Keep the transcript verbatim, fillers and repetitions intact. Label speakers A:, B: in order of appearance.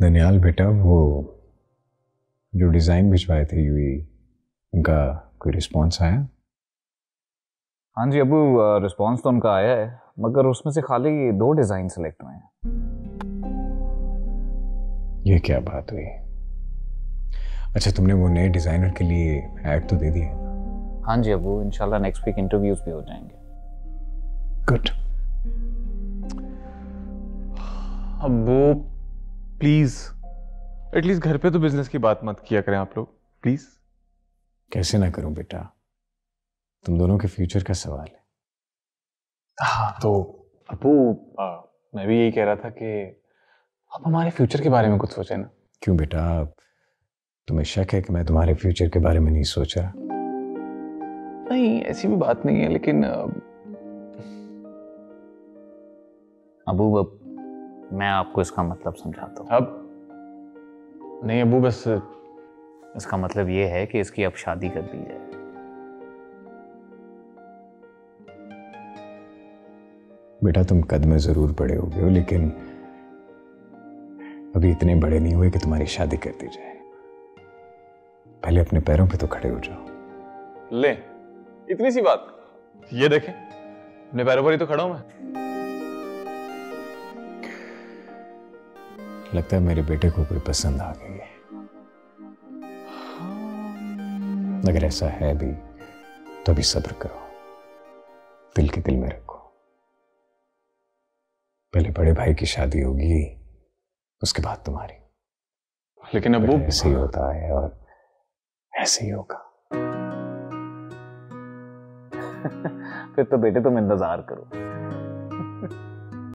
A: ननियाल बेटा, वो जो डिज़ाइन भिजवाए थे यूई, उनका कोई रिस्पॉन्स आया?
B: हाँ जी अबू, रिस्पॉन्स तो उनका आया है, मगर उसमें से खाली दो डिज़ाइन सेलेक्ट हुए हैं।
A: ये क्या बात हुई? अच्छा, तुमने वो नए डिज़ाइनर के लिए ऐड तो दे दी है?
B: हाँ जी अबू, इंशाल्लाह नेक्स्ट वीक इंटरव्यूज भी हो जाएंगे।
A: गुड।
C: अब्बू प्लीज एटलीस्ट घर पे तो बिजनेस की बात मत किया करें आप लोग, प्लीज।
A: कैसे ना करूं बेटा, तुम दोनों के फ्यूचर का सवाल है।
C: हाँ तो अब्बू, मैं भी यही कह रहा था कि आप हमारे फ्यूचर के बारे में कुछ सोचें ना।
A: क्यों बेटा, तुम्हें शक है कि मैं तुम्हारे फ्यूचर के बारे में नहीं सोच रहा?
C: नहीं, ऐसी भी बात नहीं है, लेकिन
B: अबू अब मैं आपको इसका मतलब समझाता हूँ।
C: अब नहीं अबू, बस
B: इसका मतलब ये है कि इसकी अब शादी कर दी जाए।
A: बेटा, तुम कद में जरूर बड़े हो गए हो, लेकिन अभी इतने बड़े नहीं हुए कि तुम्हारी शादी कर दी जाए। पहले अपने पैरों पे तो खड़े हो जाओ।
C: ले, इतनी सी बात। ये देखें, अपने पैरों पर ही तो खड़ा हूं मैं।
A: लगता है मेरे बेटे को कोई पसंद आ गई है। अगर ऐसा है भी तो अभी सब्र करो, दिल के दिल में रखो। पहले बड़े भाई की शादी होगी, उसके बाद तुम्हारी।
C: लेकिन अब्बू,
A: ऐसे ही होता है और ऐसे ही होगा।
B: फिर तो बेटे तुम इंतजार करो।